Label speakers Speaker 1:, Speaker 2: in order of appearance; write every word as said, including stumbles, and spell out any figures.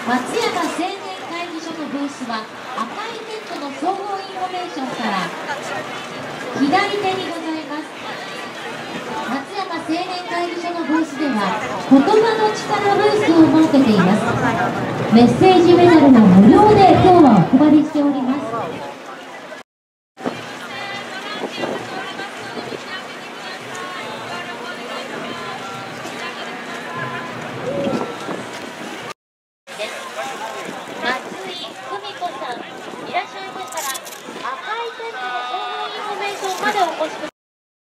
Speaker 1: 松山青年会議所のブースは赤いテントの総合インフォメーションから左手にございます。松山青年会議所のブースでは言葉の力ブースを設けています。メッセージメダルも無料で今日はお配りしております。